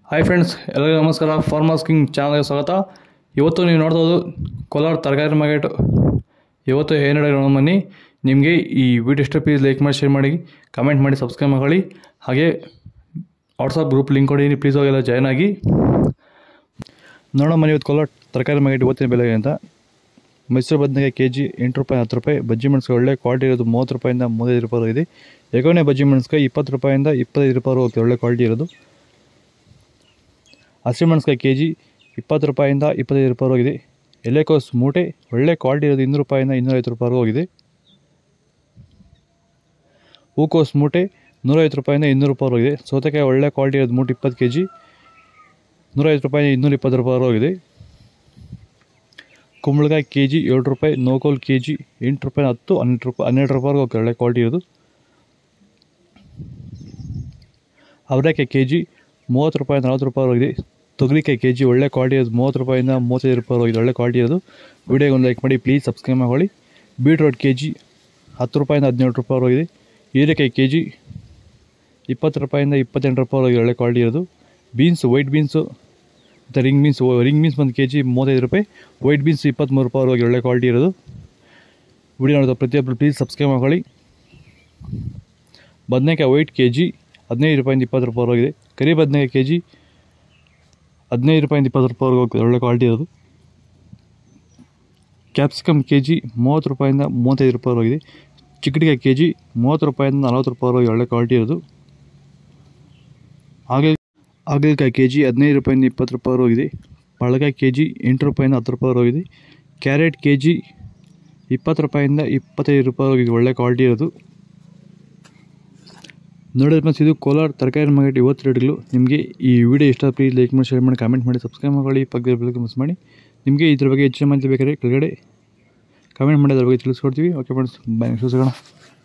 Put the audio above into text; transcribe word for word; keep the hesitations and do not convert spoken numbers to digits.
Hi friends, ಎಲ್ಲರಿಗೂ ನಮಸ್ಕಾರ. Farmers king ಚಾನಲ್ಗೆ ಸ್ವಾಗತ. ಇವತ್ತು ನೀವು ನೋಡ್ಬೋದು ಕೋಲಾರ ತರಕಾರಿ ಮಾರ್ಕೆಟ್. ಇವತ್ತು ಏನು ನಡೆಯೋಣ ಬನ್ನಿ. ನಿಮಗೆ ಈ ವಿಡಿಯೋ ಇಷ್ಟ ಪ್ಲೀಸ್ ಲೈಕ್ ಮಾಡಿ, ಶೇರ್ ಮಾಡಿ, ಕಮೆಂಟ್ ಮಾಡಿ, ಸಬ್ಸ್ಕ್ರೈಬ್ ಮಾಡಿ. ಹಾಗೆ ವಾಟ್ಸಪ್ ಗ್ರೂಪ್ ಲಿಂಕ್ ಕೊಡಿ, ಪ್ಲೀಸ್ ಹೋಗೆಲ್ಲ ಜಾಯ್ನ್ ಆಗಿ ನೋಡೋಣ ಬನ್ನಿ. ಇವತ್ತು ಕೋಲಾರ ತರಕಾರಿ ಮಾರ್ಕೆಟ್ ಇವತ್ತಿನ ಬೆಲೆಗೆ ಅಂತ ಮೈಸೂರು ಬದನೆಕಾಯಿ ಕೆ ಜಿ ಎಂಟು ರೂಪಾಯಿ ಹತ್ತು ರೂಪಾಯಿ. ಬಜ್ಜಿ ಮೆಣಸಿಗೆ ಒಳ್ಳೆ ಕ್ವಾಲಿಟಿ ಇರೋದು ಮೂವತ್ತು ರೂಪಾಯಿಂದ ಮೂವತ್ತೈದು ರೂಪಾಯಿ ಇದೆ. ಎಗೋನೆ ಬಜ್ಜಿ ಮೆಣಸಿಗೆ ಇಪ್ಪತ್ತು ರೂಪಾಯಿಂದ ಇಪ್ಪತ್ತೈದು ರೂಪಾಯಿ ಹೋಗುತ್ತೆ, ಒಳ್ಳೆ ಕ್ವಾಲಿಟಿ ಇರೋದು. ಹಸಿಮೆಣಸಿಕಾಯಿ ಕೆ ಜಿ ಇಪ್ಪತ್ತು ರೂಪಾಯಿಂದ ಇಪ್ಪತ್ತೈದು ರೂಪಾಯಿ ಹೋಗಿದೆ. ಎಲೆಕೋಸು ಮೂಟೆ ಒಳ್ಳೆ ಕ್ವಾಲಿಟಿ ಇರೋದು ಇನ್ನೂರು ರೂಪಾಯಿಂದ ಇನ್ನೂರೈವತ್ತು ರೂಪಾಯಿ ಹೋಗಿದೆ. ಹೂಕೋಸು ಮೂಟೆ ನೂರೈವತ್ತು ರೂಪಾಯಿಂದ ಇನ್ನೂರು ರೂಪಾಯಿ ಹೋಗಿದೆ. ಸೌತೆಕಾಯಿ ಒಳ್ಳೆ ಕ್ವಾಲಿಟಿ ಇರೋದು ಮೂಟೆ ಇಪ್ಪತ್ತು ಕೆ ಜಿ ನೂರೈವತ್ತು ರೂಪಾಯಿಂದ ಇನ್ನೂರ ಇಪ್ಪತ್ತು ರೂಪಾಯಿ ಹೋಗಿದೆ. ಕುಂಬಳಕಾಯಿ ಕೆ ಜಿ ಏಳು ರೂಪಾಯಿ. ನೋಕೋಲ್ ಕೆ ಜಿ ಎಂಟು ರೂಪಾಯಿ ಹತ್ತು ಹನ್ನೆರಡು ರೂಪಾಯಿ ಹನ್ನೆರಡು ರೂಪಾಯಿಗೆ ಹೋಗುತ್ತೆ, ಒಳ್ಳೆ ಕ್ವಾಲಿಟಿ ಇರೋದು. ಅವರೆಕಾಯಿ ಕೆ ಜಿ ಮೂವತ್ತು ರೂಪಾಯಿ ನಲ್ವತ್ತು ರೂಪಾಯಿ ಹೋಗಿದೆ. ತೊಗರಿಕಾಯಿ ಕೆ ಜಿ ಒಳ್ಳೆ ಕ್ವಾಲಿಟಿ ಇರೋದು ಮೂವತ್ತು ರೂಪಾಯಿಂದ ಮೂವತ್ತೈದು ರೂಪಾಯಿ ಹೋಗಿದೆ, ಒಳ್ಳೆ ಕ್ವಾಲಿಟಿ ಇರೋದು. ವಿಡಿಯೋಗೆ ಒಂದು ಲೈಕ್ ಮಾಡಿ, ಪ್ಲೀಸ್ ಸಬ್ಸ್ಕ್ರೈಬ್ ಮಾಡಿ. ಬೀಟ್ರೋಟ್ ಕೆ ಜಿ ಹತ್ತು ರೂಪಾಯಿಂದ ಹದಿನೇಳು ರೂಪಾಯಿ ಹೋಗಿದೆ. ಹೀರೆಕಾಯಿ ಕೆ ಜಿ ಇಪ್ಪತ್ತು ರೂಪಾಯಿಂದ ಇಪ್ಪತ್ತೆಂಟು ರೂಪಾಯಿ ಹೋಗಿದೆ, ಒಳ್ಳೆ ಕ್ವಾಲಿಟಿ ಇರೋದು. ಬೀನ್ಸು ವೈಟ್ ಬೀನ್ಸು ಮತ್ತು ರಿಂಗ್ ಬೀನ್ಸ್ ರಿಂಗ್ ಬೀನ್ಸ್ ಒಂದು ಕೆ ಜಿ ಮೂವತ್ತೈದು ರೂಪಾಯಿ. ವೈಟ್ ಬೀನ್ಸ್ ಇಪ್ಪತ್ತ್ಮೂರು ರೂಪಾಯಿ ಹೋಗಿ, ಒಳ್ಳೆ ಕ್ವಾಲಿಟಿ ಇರೋದು. ವಿಡಿಯೋ ನೋಡೋದು ಪ್ರತಿಯೊಬ್ಬರು ಪ್ಲೀಸ್ ಸಬ್ಸ್ಕ್ರೈಬ್ ಮಾಡಿ. ಬದನೆಕಾಯಿ ವೈಟ್ ಕೆ ಜಿ ಹದಿನೈದು ರೂಪಾಯಿಂದ ಇಪ್ಪತ್ತು ರೂಪಾಯಿ ಹೋಗಿದೆ. ಕರಿ ಬದನೆಕಾಯಿ ಕೆ ಜಿ ಹದಿನೈದು ರೂಪಾಯಿಂದ ಇಪ್ಪತ್ತು ರೂಪಾಯಿ ಹೋಗ್ತದೆ, ಒಳ್ಳೆ ಕ್ವಾಲಿಟಿ ಇರೋದು. ಕ್ಯಾಪ್ಸಿಕಮ್ ಕೆ ಜಿ ಮೂವತ್ತು ರೂಪಾಯಿಂದ ಮೂವತ್ತೈದು ರೂಪಾಯಿ ಹೋಗಿದೆ. ಚಿಕ್ಕಡಿಕಾಯಿ ಕೆ ಜಿ ಮೂವತ್ತು ರೂಪಾಯಿಂದ ನಲ್ವತ್ತು ರೂಪಾಯಿ ಹೋಗಿ, ಒಳ್ಳೆ ಕ್ವಾಲಿಟಿ ಇರೋದು. ಹಾಗೆ ಹಾಗಲಕಾಯಿ ಕೆ ಜಿ ಹದಿನೈದು ರೂಪಾಯಿಂದ ಇಪ್ಪತ್ತು ರೂಪಾಯಿ ಹೋಗಿದೆ. ಪಳಕಾಯಿ ಕೆ ಜಿ ಎಂಟು ರೂಪಾಯಿಂದ ಹತ್ತು ರೂಪಾಯಿ ಹೋಗಿದೆ. ಕ್ಯಾರೆಟ್ ಕೆ ಜಿ ಇಪ್ಪತ್ತು ರೂಪಾಯಿಂದ ಇಪ್ಪತ್ತೈದು ರೂಪಾಯಿ ಹೋಗಿದೆ, ಒಳ್ಳೆ ಕ್ವಾಲಿಟಿ ಇರೋದು. ನೋಡಿದ್ರೆ ಫ್ರೆಂಡ್ಸ್, ಇದು ಕೋಲಾರ ತರಕಾರಿ ಮಾರ್ಕೆಟ್ ಇವತ್ತು ರೇಟ್ಗಳು. ನಿಮಗೆ ಈ ವಿಡಿಯೋ ಇಷ್ಟ ಪ್ಲೀಸ್ ಲೈಕ್ ಮಾಡಿ, ಶೇರ್ ಮಾಡಿ, ಕಮೆಂಟ್ ಮಾಡಿ, ಸಬ್ಸ್ಕ್ರೈಬ್ ಮಾಡಿ, ಪಕ್ಕದ ಬೆಲ್ ಮಿಸ್ ಮಾಡಿ. ನಿಮಗೆ ಇದ್ರ ಬಗ್ಗೆ ಹೆಚ್ಚಿನ ಮಾಹಿತಿ ಬೇಕಾದ್ರೆ ಕೆಳಗಡೆ ಕಮೆಂಟ್ ಮಾಡಿ, ಅದ್ರ ಬಗ್ಗೆ ತಿಳಿಸ್ಕೊಡ್ತೀವಿ. ಓಕೆ ಫ್ರೆಂಡ್ಸ್, ಬಾಯ್, ನೆಕ್ಸ್ಟ್ ಸಿಗೋಣ.